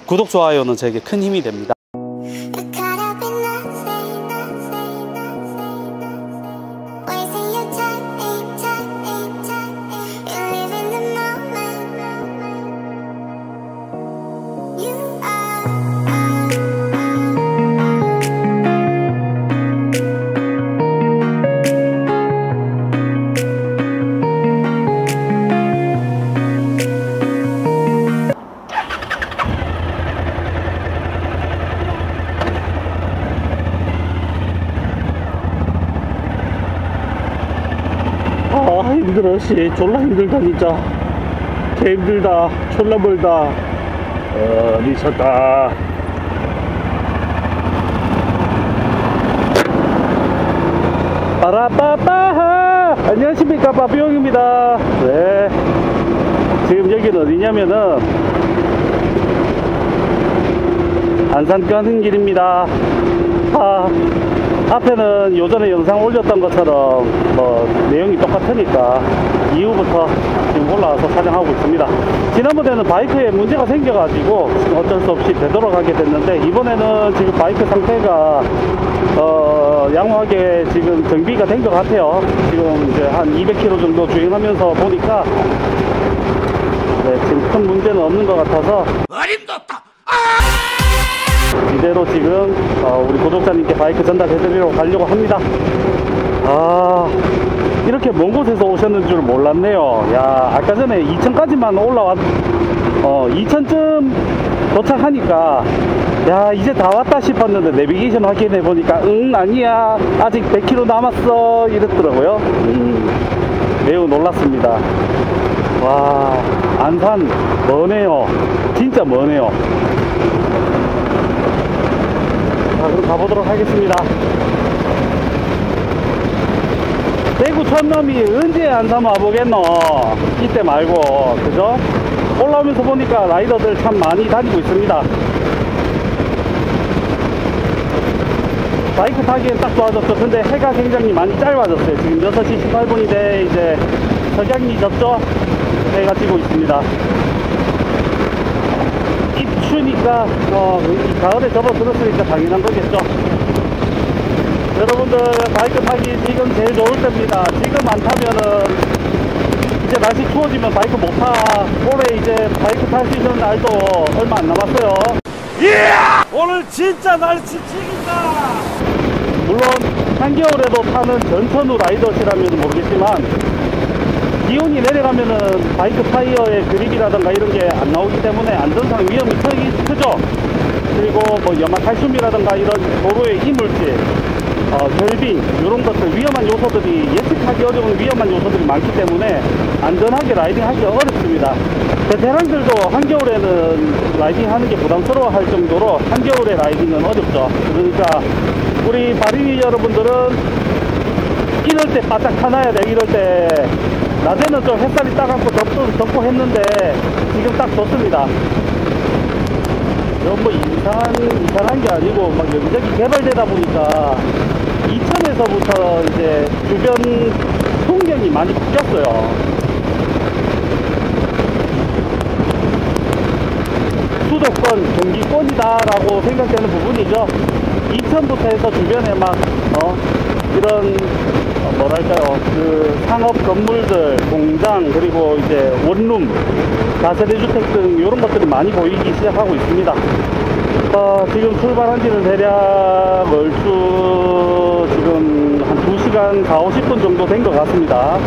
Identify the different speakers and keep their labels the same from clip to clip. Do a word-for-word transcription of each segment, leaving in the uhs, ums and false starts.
Speaker 1: 구독, 좋아요는 저에게 큰 힘이 됩니다.
Speaker 2: 아, 힘들어. 씨, 졸라 힘들다. 진짜 개 힘들다. 졸라 멀다. 어, 미쳤다. 빠라빠빠. 안녕하십니까, 빠삐용입니다. 네, 지금 여기는 어디냐면은 안산 가는 길입니다. 아, 앞에는 요전에 영상 올렸던 것처럼 뭐 내용이 똑같으니까 이후부터 지금 올라와서 촬영하고 있습니다. 지난번에는 바이크에 문제가 생겨가지고 어쩔 수 없이 되돌아가게 됐는데, 이번에는 지금 바이크 상태가 어 양호하게 지금 정비가 된 것 같아요. 지금 이제 한 이백 킬로미터 정도 주행하면서 보니까 네, 지금 큰 문제는 없는 것 같아서
Speaker 3: 어림도없다.
Speaker 2: 이대로 지금 어, 우리 구독자님께 바이크 전달해드리러 가려고 합니다. 아, 이렇게 먼 곳에서 오셨는 줄 몰랐네요. 야, 아까 전에 이천까지만 올라왔 어 이천쯤 도착하니까 야, 이제 다 왔다 싶었는데 내비게이션 확인해 보니까 응, 아니야, 아직 백 킬로미터 남았어 이랬더라고요. 음, 매우 놀랐습니다. 와, 안산 머네요. 진짜 머네요. 자, 그럼 가보도록 하겠습니다. 대구 촌놈이 언제 안산 와보겠노? 이때 말고, 그죠? 올라오면서 보니까 라이더들 참 많이 다니고 있습니다. 바이크 타기엔 딱 좋아졌죠. 근데 해가 굉장히 많이 짧아졌어요. 지금 여섯 시 십팔 분인데 이제 석양이 졌죠? 해가 지고 있습니다. 추우니까 어, 이 가을에 접어들었으니까 당연한 거겠죠. 여러분들 바이크 타기 지금 제일 좋을 때입니다. 지금 안 타면은 이제 날씨 추워지면 바이크 못 타. 올해 이제 바이크 탈 수 있는 날도 얼마 안 남았어요.
Speaker 3: 예! 오늘 진짜 날씨 찍인다.
Speaker 2: 물론 한겨울에도 타는 전천후 라이더시라면 모르겠지만, 기온이 내려가면은 바이크 타이어의 그립이라던가 이런 게 안 나오기 때문에 안전상 위험이 크기, 크죠. 그리고 뭐 염화칼슘이라던가 이런 도로의 이물질, 어, 결빙, 이런 것들, 위험한 요소들이, 예측하기 어려운 위험한 요소들이 많기 때문에 안전하게 라이딩하기 어렵습니다. 베테랑들도 한겨울에는 라이딩 하는 게 부담스러워 할 정도로 한겨울에 라이딩은 어렵죠. 그러니까 우리 바린이 여러분들은 이럴 때 바짝 타놔야 돼. 이럴 때 낮에는 좀 햇살이 따갑고 덥고, 덥고 했는데 지금 딱 좋습니다. 뭐 이상한, 이상한 게 아니고 막 여기저기 개발되다 보니까 이천에서부터 이제 주변 풍경이 많이 바뀌었어요. 수도권, 경기권이다 라고 생각되는 부분이죠. 이천부터 해서 주변에 막 어, 이런 어, 뭐랄까요, 그 상업 건물들, 공장, 그리고 이제 원룸, 다세대 주택 등 이런 것들이 많이 보이기 시작하고 있습니다. 어, 지금 출발한 지는 대략 얼추 지금 한 두 시간 사오십 분 정도 된 것 같습니다.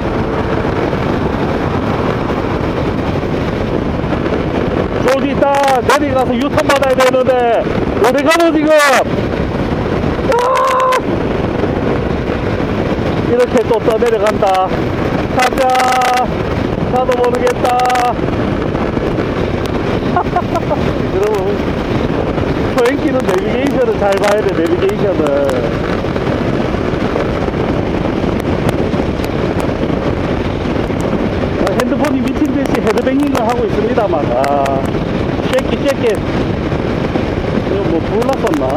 Speaker 2: 저기 있다. 내려가서 유턴 받아야 되는데 어디 가노 지금? 아! 이렇게 또 떠내려간다. 가자. 나도 모르겠다. 여러분, 소행길은 내비게이션을 잘 봐야 돼. 내비게이션을. 핸드폰이 미친듯이 헤드뱅잉을 하고 있습니다만, 아, 쉐킷 쉐킷. 이거 뭐 불났었나?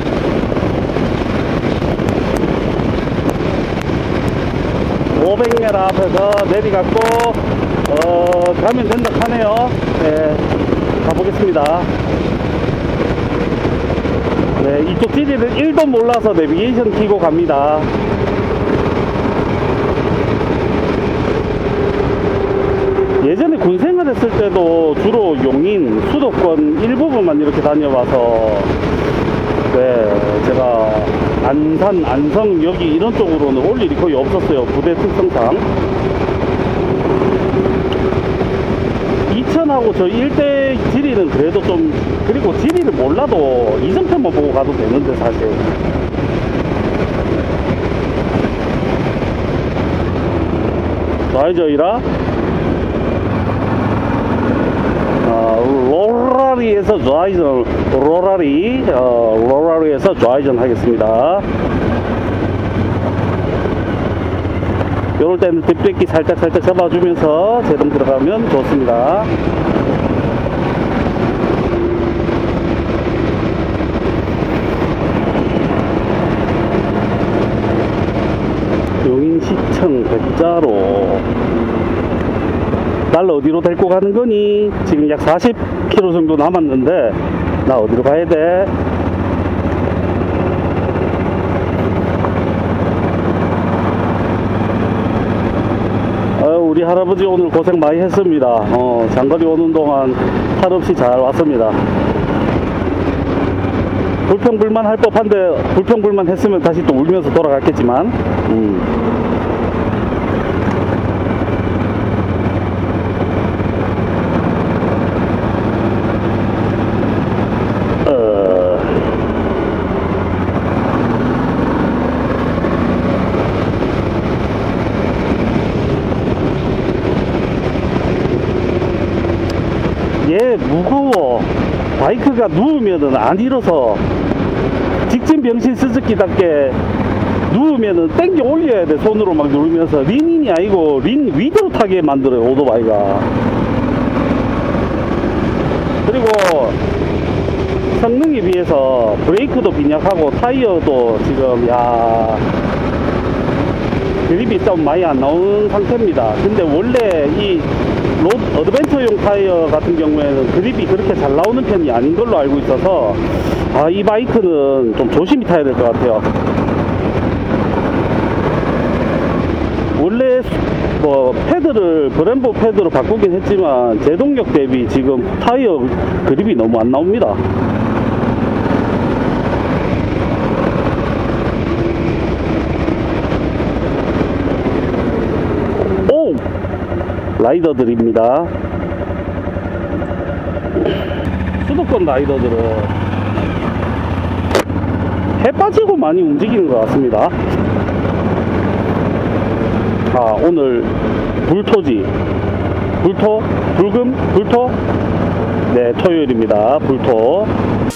Speaker 2: 오백 미터 앞에서 내리갖고 어 가면 된다 하네요. 네. 가보겠습니다. 네, 이쪽 지리를 일도 몰라서 내비게이션 켜고 갑니다. 예전에 군 생활했을 때도 주로 용인, 수도권 일부분만 이렇게 다녀와서 네, 제가 안산, 안성, 여기 이런 쪽으로는 올 일이 거의 없었어요. 부대 특성상. 이천하고 저 일대 지리는 그래도 좀, 그리고 지리를 몰라도 이정표만 보고 가도 되는데 사실. 좌회전이라 로라리에서 좌회전, 로라리, 어, 로라리에서 좌회전 하겠습니다. 요럴 때는 뒷브레이크 살짝 살짝 잡아주면서 제동 들어가면 좋습니다. 용인시청 백자로 날 어디로 데리고 가는 거니? 지금 약 사십 킬로미터 정도 남았는데 나 어디로 가야 돼? 아유, 우리 할아버지 오늘 고생 많이 했습니다. 어, 장거리 오는 동안 탈 없이 잘 왔습니다. 불평불만 할 법한데 불평불만 했으면 다시 또 울면서 돌아갔겠지만 음. 얘 무거워. 바이크가 누우면은 안 일어서 직진 병신 스즈키답게 누우면은 땡겨 올려야 돼. 손으로 막 누르면서. 린인이 아니고 린 위대로 타게 만들어요, 오토바이가. 그리고 성능에 비해서 브레이크도 빈약하고 타이어도 지금 야 그립이 좀 많이 안 나오는 상태입니다. 근데 원래 이 로드 어드벤처용 타이어 같은 경우에는 그립이 그렇게 잘 나오는 편이 아닌 걸로 알고 있어서 아, 이 바이크는 좀 조심히 타야 될 것 같아요. 원래 뭐 패드를 브렘보 패드로 바꾸긴 했지만 제동력 대비 지금 타이어 그립이 너무 안 나옵니다. 오! 라이더들입니다. 수도권 라이더들은 해 빠지고 많이 움직이는 것 같습니다. 아, 오늘 불토지. 불토? 불금? 불토? 네, 토요일입니다. 불토.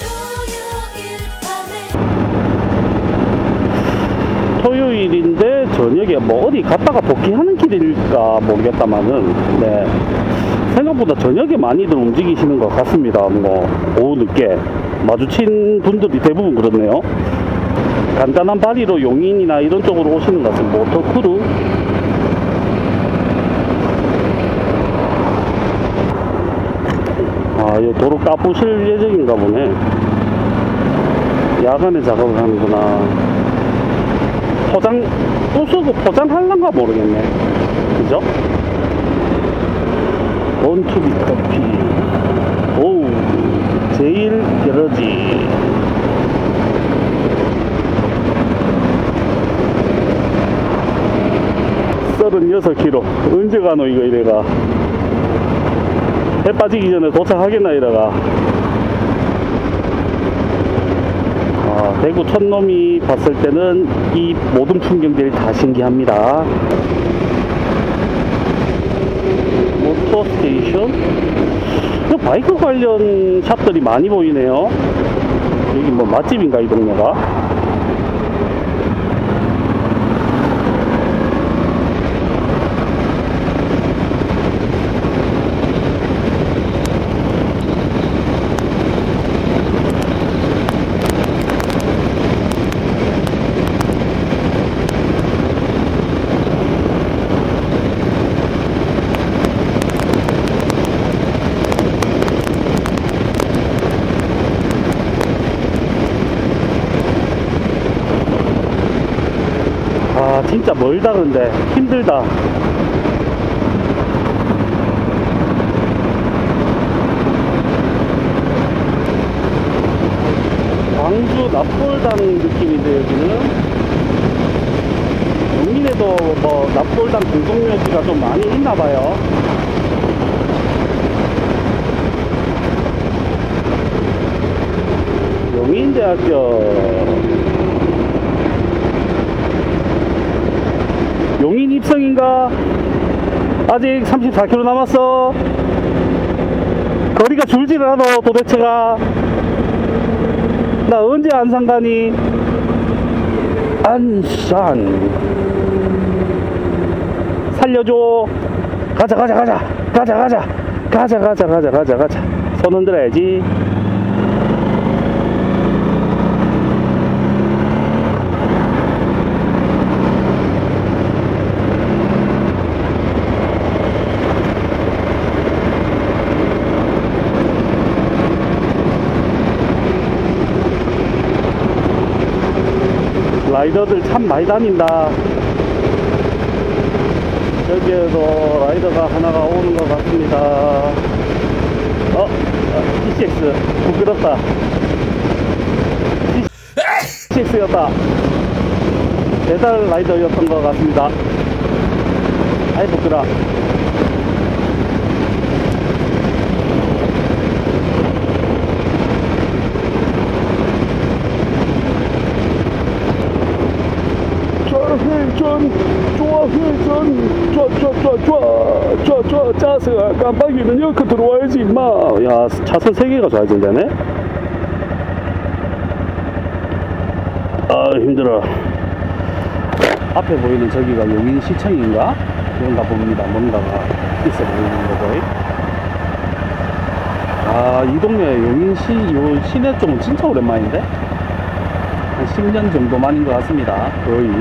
Speaker 2: 토요일인데 저녁에 뭐 어디 갔다가 복귀하는 길일까 모르겠다마는 네, 생각보다 저녁에 많이들 움직이시는 것 같습니다. 뭐 오후 늦게 마주친 분들이 대부분 그렇네요. 간단한 발리로 용인이나 이런 쪽으로 오시는 것 같은 모터크루. 아, 이 도로 까부실 예정인가 보네. 야간에 작업을 하는구나. 포장, 부수고 포장할란가 모르겠네. 그죠? 본투비 커피. 오우, 제일 게러지. 서른여섯 킬로미터. 언제 가노, 이거 이래가. 해 빠지기 전에 도착하겠나, 이래가. 아, 대구 촌놈이 봤을 때는 이 모든 풍경들이 다 신기합니다. 모터 스테이션? 바이크 관련 샵들이 많이 보이네요. 여기 뭐 맛집인가, 이 동네가? 진짜 멀다. 근데 힘들다. 광주 납골당 느낌인데 여기는 용인에도 뭐 납골당 공동묘지가 좀 많이 있나봐요. 용인대학교 용인 입성인가? 아직 삼십사 킬로미터 남았어. 거리가 줄지를 않아. 도대체가 나 언제 안산 가니? 안산 살려줘. 가자 가자 가자 가자 가자 가자 가자 가자 가자 가자. 손 흔들어야지. 라이더들 참 많이 다닌다. 여기에도 라이더가 하나가 오는 것 같습니다. 어? 티씨엑스 부끄럽다. 티씨엑스였다. 배달 라이더였던 것 같습니다. 아이 부끄러. 좌회전, 좌회전, 좌좌좌좌좌좌 짜서 깜빡이는 여기 들어와야지 임마. 야, 차선 세 개가 좌회전되네. 아 힘들어. 앞에 보이는 저기가 용인시청인가? 그런가 봅니다. 뭔가가 있어 보이는 거고. 아, 이 동네 용인시 요 시내 쪽은 진짜 오랜만인데? 한 십 년 정도 만인 것 같습니다. 거의.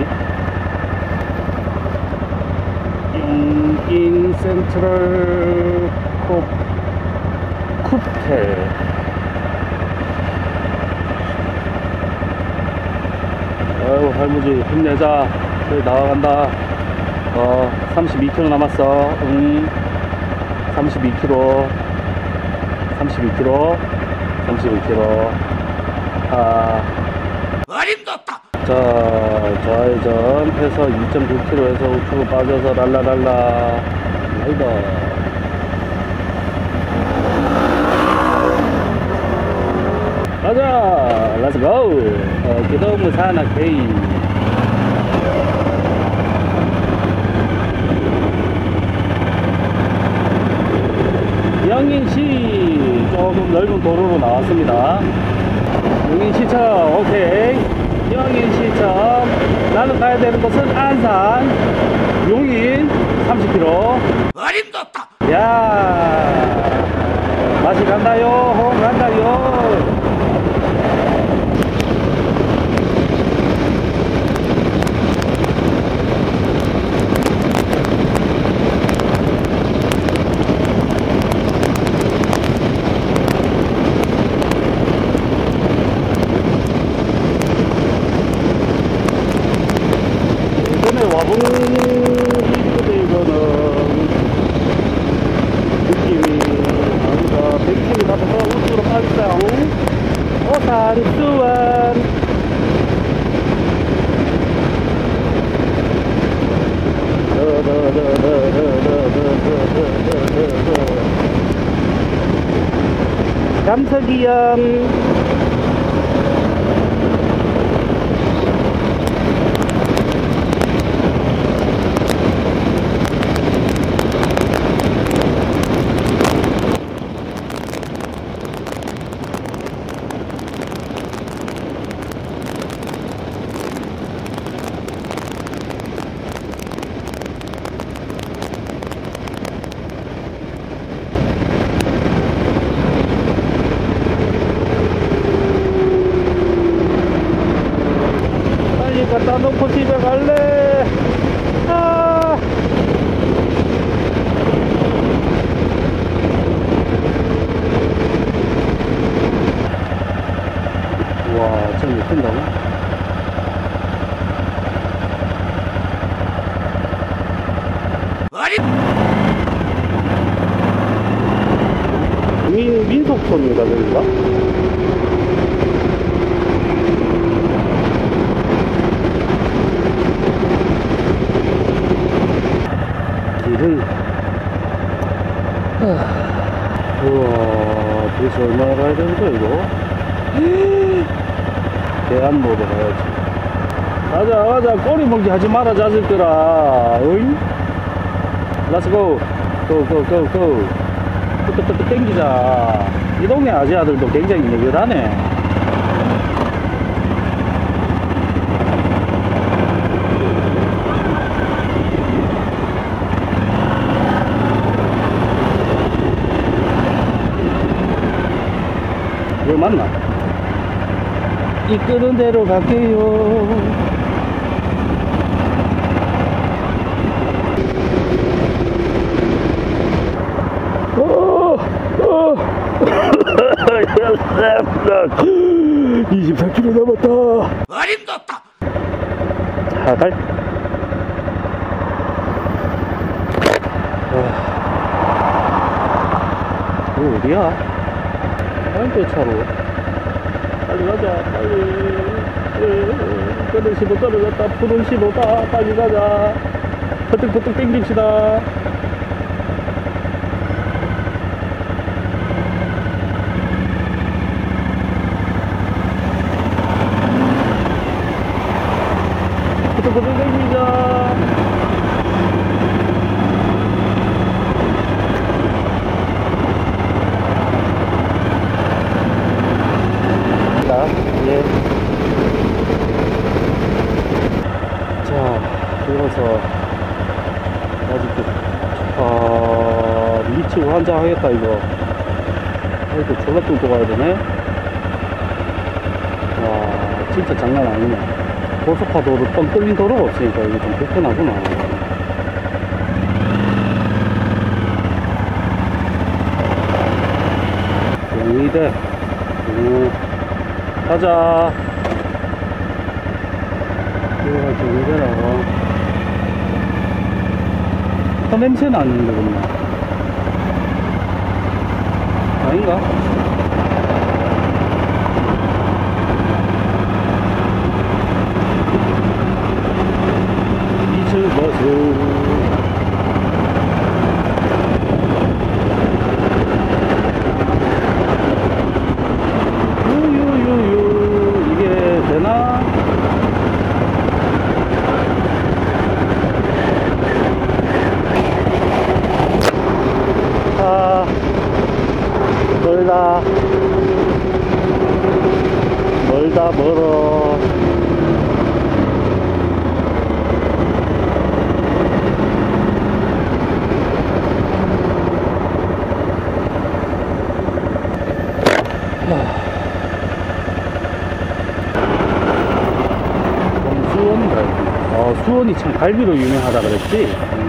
Speaker 2: 용인 센트럴 쿠텔. 아이고 할머니 힘내자. 저기 나와간다. 어 삼십이 킬로미터 남았어. 응. 삼십이 킬로미터 삼십이 킬로미터 삼십이 킬로미터. 아
Speaker 3: 어림도다.
Speaker 2: 자, 좌회전 해서 이 점 구 킬로미터에서 우측으로 빠져서 랄라랄라 라이더. 가자, 렛츠고. 어, 기도무 사나 케이. 영인시 조금 넓은 도로로 나왔습니다. 용인시청 오케이. 영인시청. 나는 가야 되는 곳은 안산 용인 삼십 킬로미터.
Speaker 3: 어림도다.
Speaker 2: 야 맛이 간다요. 호응 간다요. 와본 길이거든. 이거는 느낌이 아니다. 백 킬로미터 가서 우측으로 빠지자. 오산 수원. 감석이형. 갖다 놓고 집에 갈래. 아. 와, 저기 뜬다고? 손님 가격인가? 길을 우와 도대체 얼마나 가야 되는 거야 이거? 대한모로 가야지. 가자 가자 꼬리 먹기 하지 마라 자식들아. 어이? 렛츠고 고고고고 뚝뚝뚝 땡기자. 이 동네 아지아들도 굉장히 느긋하네. 왜 맞나? 이끄는 대로 갈게요. 어, 어. 이십사 킬로미터 남았다.
Speaker 3: 어림도다.
Speaker 2: 자, 갈. 이거 어디야? 다음대 차로. 빨리 가자, 빨리. 푸른 시보 떨어졌다, 푸른 시보다. 빨리 가자. 퍼뜩퍼뜩 땡깁시다. 퍼뜩퍼뜩 땡기자. 예. 자, 그래서 아직도 아 미치고 환장하겠다 이거. 아이고 졸라 뚫고 가야 되네. 와 진짜 장난 아니네. 고속화도로 뻥 뚫린 도로가 없으니까 이게 좀 불편하구나. 경희대. 음. 가자. 여기가 경희대라고. 어, 냄새 나는데, 그러면. 아닌가? 이슬 버스. 멀다 멀다 멀어. 수원이다. 어, 수원이 참 갈비로 유명하다 그랬지.